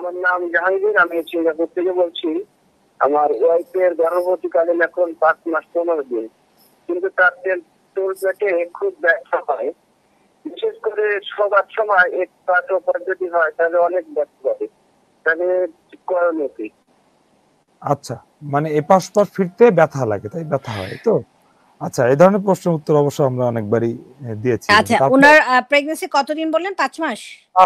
আমার নাম জাহাঙ্গীর, আমি সিঙ্গাপুর থেকে বলছি। আমার ওয়াইফের গর্ভবতীকালীন এখন 5 মাস 15 দিন, কিন্তু তার টোল পেটে খুব ব্যথা হয়, বিশেষ করে সবার সময় এক পাশ ওপাশ যদি হয় তাহলে অনেক ব্যথা করে, তাহলে করণীয় কি? আচ্ছা, মানে এপাশ ওপাশ ফিরতে ব্যথা লাগে, তাই ব্যথা হয় তো? আচ্ছা, এই ধরনের প্রশ্নের উত্তর অবশ্য আমরা অনেকবারই দিয়েছি। আচ্ছা, ওনার প্রেগন্যান্সি কতদিন বললেন? 5 মাস?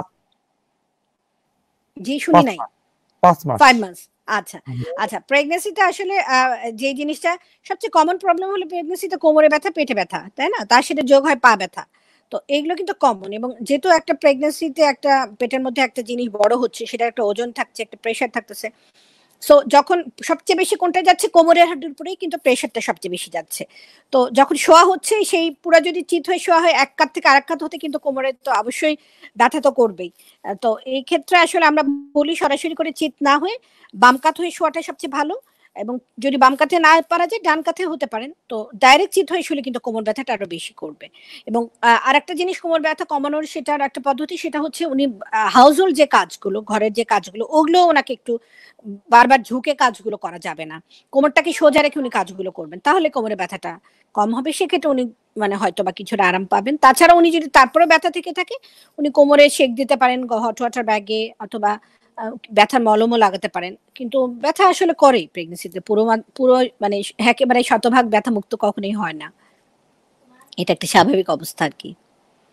জি, শুনি নাই। 5 মাস। 5 মাস। আচ্ছা আচ্ছা, প্রেগন্যান্সিতে আসলে যে জিনিসটা সবচেয়ে কমন প্রবলেম হলো প্রেগন্যান্সিতে কোমরে ব্যথা, পেটে ব্যথা, তাই না? তার সাথে যোগ হয় পা ব্যথা। তো এগুলো কিন্তু কমন, এবং যেহেতু একটা প্রেগন্যান্সিতে একটা পেটের মধ্যে একটা জিনিস বড় হচ্ছে, সেটা একটা ওজন থাকছে, একটা প্রেশার থাকতেছে। সো যখন সবচেয়ে বেশি কোনটা যাচ্ছে, কোমরের হাড্ডির উপরেই কিন্তু প্রেশারটা সবচেয়ে বেশি যাচ্ছে। তো যখন শোয়া হচ্ছে, সেই পুরা যদি চিত হয়ে শোয়া হয়, এক কাত থেকে আরেক কাত হতে কিন্তু কোমরে তো অবশ্যই ব্যথা তো করবেই। তো এই ক্ষেত্রে আসলে আমরা বলি সরাসরি করে চিত না হয়ে বাম কাত হয়ে শোয়াটাই সবচেয়ে ভালো, এবং যদি বাম কাতে না পারা যায় ডান কাতে হতে পারেন। তো ডাইরেক্ট চিত হয়ে শুলে কিন্তু কোমর ব্যথাটা আরো বেশি করবে। এবং আরেকটা জিনিস কোমর ব্যথা কমানোর, সেটার একটা পদ্ধতি, সেটা হচ্ছে উনি হাউস হোল্ড যে কাজগুলো, ঘরের যে কাজগুলো, ওগুলো ওনাকে একটু বারবার ঝুঁকে কাজগুলো করা যাবে না। কোমরটাকে সোজা রেখে উনি কাজগুলো করবেন, তাহলে কোমরে ব্যথাটা কম হবে। সেক্ষেত্রে উনি মানে হয়তো বা কিছুটা আরাম পাবেন। তাছাড়া উনি যদি তারপরে ব্যথা থেকে থাকে, উনি কোমরে সেক দিতে পারেন হট ওয়াটার ব্যাগে, অথবা ব্যথার মলমও লাগাতে পারেন। কিন্তু ব্যথা আসলে করেই প্রেগনেন্সিতে, পুরো মানে একেবারে শতভাগ ব্যথা মুক্ত কখনোই হয় না। এটা একটা স্বাভাবিক অবস্থা আর কি।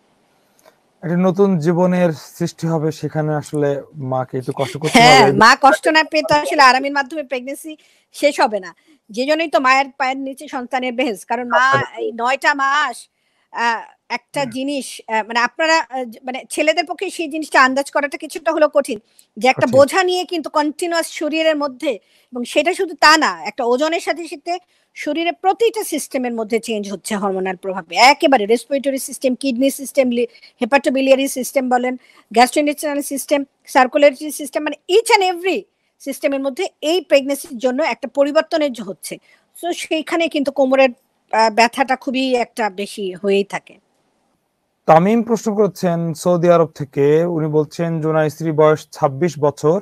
একটা নতুন জীবনের সৃষ্টি হবে, সেখানে আসলে মাকে একটু কষ্ট করতে হ্যাঁ, হবে। মা কষ্ট না পেয়ে তো আসলে আরামের মাধ্যমে প্রেগনেন্সি শেষ হবে না। যেজন্যই তো মায়ের পায়ের নিচে সন্তানের বেহেস। কারণ মা এই 9টা মাস একটা জিনিস, মানে আপনারা মানে ছেলেদের পক্ষে সেই জিনিসটা আন্দাজ করাটা কিছুটা হলেও কঠিন, যে একটা বোঝা নিয়ে কিন্তু কন্টিনিউয়াস শরীরের মধ্যে, এবং সেটা শুধু তা না, একটা ওজনের সাথে সাথে শরীরের প্রতিটা সিস্টেমের মধ্যে চেঞ্জ হচ্ছে হরমোনাল প্রভাবে। একেবারে respiratory system, kidney system, hepatobiliary system বলেন, গ্যাস্ট্রোইন্টেস্টাইনাল সিস্টেম, সার্কুলেটরি সিস্টেম, মানে ইচ অ্যান্ড এভরি সিস্টেমের মধ্যে এই প্রেগনেন্সির জন্য একটা পরিবর্তনের হচ্ছে। তো সেইখানে কিন্তু কোমরের ব্যথাটা খুবই একটা বেশি হয়েই থাকে। তামিম প্রশ্ন করছেন সৌদি আরব থেকে। উনি বলছেন যে ওনার স্ত্রী বয়স 26 বছর,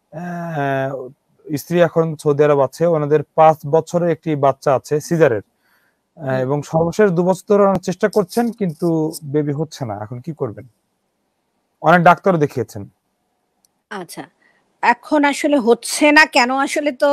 স্ত্রী এখন সৌদি আরব আছে, ওনাদের 5 বছরের একটি বাচ্চা আছে সিজারের, এবং সর্বশেষ 2 বছর ধরে ওনারা চেষ্টা করছেন, কিন্তু বেবি হচ্ছে না। এখন কি করবেন? অনেক ডাক্তার দেখিয়েছেন। আচ্ছা, এখন আসলে হচ্ছে না কেন, আসলে তো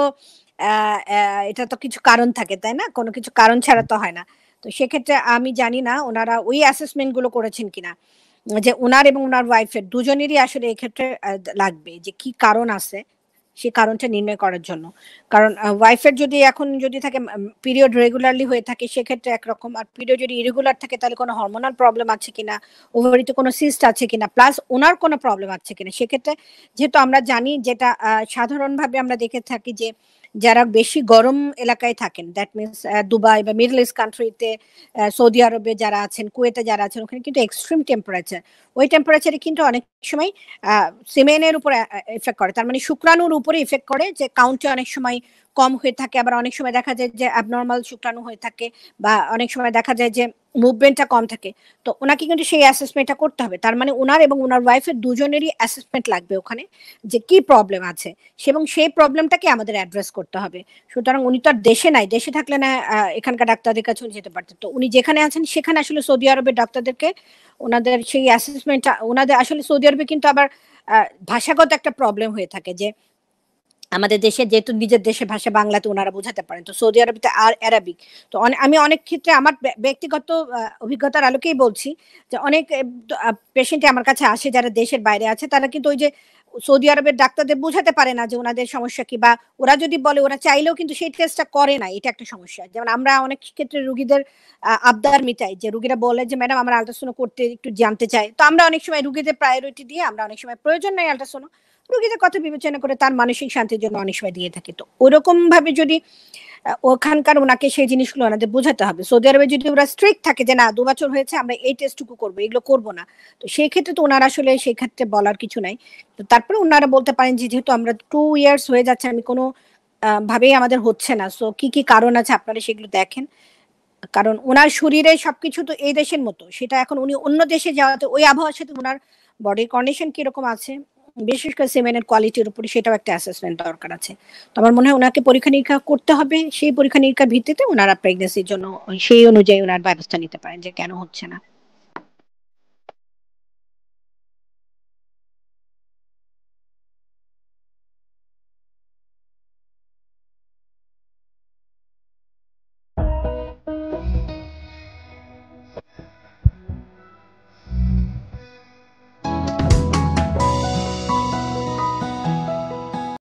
এটা তো কিছু কারণ থাকে, তাই না? কোনো কিছু কারণ ছাড়া তো হয় না। তো সেক্ষেত্রে আমি জানি না ওনারা ওই অ্যাসেসমেন্ট গুলো করেছেন কিনা, যে ওনার এবং ওনার ওয়াইফের দুজনেরই আসলে এক্ষেত্রে লাগবে যে কি কারণ আছে, সেই কারণটা নির্ণয় করার জন্য। কারণ ওয়াইফের যদি এখন যদি থাকে পিরিয়ড রেগুলারলি হয়ে থাকে, সেক্ষেত্রে একরকম, আর পিরিয়ড যদি ইরেগুলার থাকে তাহলে কোনো হরমোনাল প্রবলেম আছে কিনা, ওভারিতে কোনো সিস্ট আছে কিনা, প্লাস ওনার কোনো প্রবলেম আছে কিনা। সেক্ষেত্রে যেহেতু আমরা জানি, যেটা সাধারণভাবে আমরা দেখে থাকি, যে যারা বেশি গরম এলাকায় থাকেন, দ্যাট মিনস দুবাই বা মিডল ইস্ট কান্ট্রিতে, সৌদি আরবে যারা আছেন, কুয়েতে যারা আছেন, ওখানে কিন্তু এক্সট্রিম টেম্পারেচার। ওই টেম্পারেচারে কিন্তু অনেক সময় সিমেনের উপর এফেক্ট করে, তার মানে শুক্রাণুর উপরে এফেক্ট করে, যে কাউন্টে অনেক সময় কম হয়ে থাকে, আবার অনেক সময় দেখা যায় যে অ্যাবনর্মাল শুক্রাণু হয়ে থাকে, বা অনেক সময় দেখা যায় যে মুভমেন্টটা কম থাকে। তো ওনাকে কিন্তু সেই অ্যাসেসমেন্টটা করতে হবে। তার মানে ওনার এবং ওনার ওয়াইফের দুজনেরই অ্যাসেসমেন্ট লাগবে ওখানে, যে কি প্রবলেম আছে, এবং সেই প্রবলেমটাকে আমাদের অ্যাড্রেস করতে হবে। সুতরাং উনি তো আর দেশে নাই, দেশে থাকলে না এখানকার ডাক্তারদের কাছে উনি যেতে পারতেন। তো উনি যেখানে আছেন সেখানে আসলে সৌদি আরবের ডাক্তারদেরকে ওনাদের সেই অ্যাসেসমেন্টটা, ওনাদের আসলে সৌদি আরবে কিন্তু আবার ভাষাগত একটা প্রবলেম হয়ে থাকে, যে আমাদের দেশে যেহেতু নিজের দেশের ভাষা বাংলাতে ওনারা বোঝাতে পারেন, তো সৌদি আরবিতে আর অ্যারাবিক। তো আমি অনেক ক্ষেত্রে আমার ব্যক্তিগত অভিজ্ঞতার আলোকেই বলছি, যে অনেক পেশেন্টে আমার কাছে আসে যারা দেশের বাইরে আছে, তারা কিন্তু ওই যে সৌদি আরবের ডাক্তারদের বোঝাতে পারে না যে ওনাদের সমস্যা কি, বা ওরা যদি বলে, ওরা চাইলেও কিন্তু সেই টেস্টটা করে না। এটা একটা সমস্যা। যেমন আমরা অনেক ক্ষেত্রে রুগীদের আবদার মিটাই, যে রুগীরা বলে যে ম্যাডাম আমরা আল্ট্রাসাউন্ড করতে একটু জানতে চাই। তো আমরা অনেক সময় রুগীদের প্রায়োরিটি দিয়ে, আমরা অনেক সময় প্রয়োজন নাই আল্ট্রাসাউন্ড, রোগীদের কথা বিবেচনা করে তার মানসিক শান্তির জন্য অনেক সময় দিয়ে থাকে। তো ওরকম ভাবে যদি ওখানকার ওনাকে সেই জিনিসগুলো ওনাদের বোঝাতে হবে। সৌদি আরবে যদি ওরা স্ট্রিক্ট থাকে যে না 2 বছর হয়েছে আমরা এই টেস্টটুকু করবো, এগুলো করবো না, তো সেই ক্ষেত্রে তো ওনারা আসলে সেই ক্ষেত্রে বলার কিছু নাই। তো তারপরে ওনারা বলতে পারেন যে যেহেতু আমরা 2 ইয়ার্স হয়ে যাচ্ছে, আমি কোনো ভাবেই আমাদের হচ্ছে না, সো কি কি কারণ আছে আপনারা সেগুলো দেখেন। কারণ ওনার শরীরে সবকিছু তো এই দেশের মতো, সেটা এখন উনি অন্য দেশে যাওয়াতে ওই আবহাওয়ার সাথে ওনার বডির কন্ডিশন কিরকম আছে, বিশেষ করে সিমেন্টের কোয়ালিটির উপরে সেটাও একটা অ্যাসেসমেন্ট দরকার আছে। তো আমার মনে হয় উনাকে পরীক্ষা-নিরীক্ষা করতে হবে। সেই পরীক্ষা-নিরীক্ষার ভিত্তিতে উনারা প্রেগন্যান্সির জন্য সেই অনুযায়ী উনার ব্যবস্থা নিতে পারেন যে কেন হচ্ছে না।